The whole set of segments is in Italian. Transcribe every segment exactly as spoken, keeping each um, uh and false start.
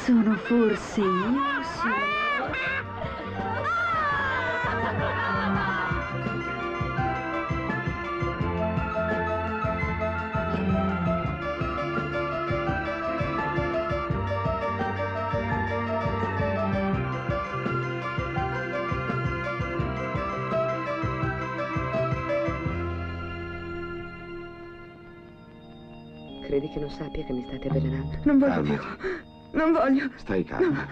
Sono forse io, sì. Credi che non sappia che mi state avvelenando? Non voglio Calmati. più. Non voglio. Stai calma.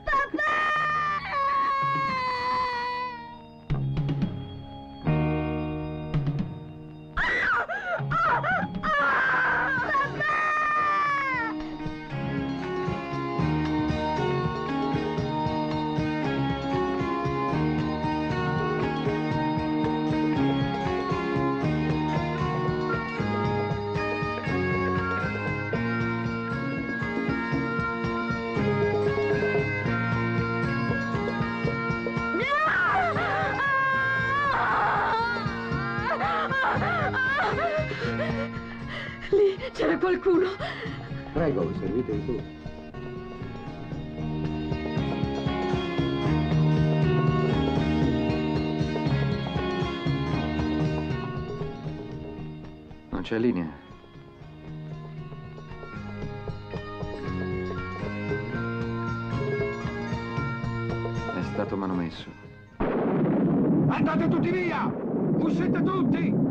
Lì c'era qualcuno. Prego, servitevi tu. Non c'è linea. È stato manomesso. Andate tutti via! Uscite tutti!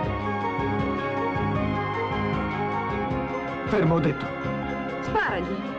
Fermo, ho detto. Sparagli.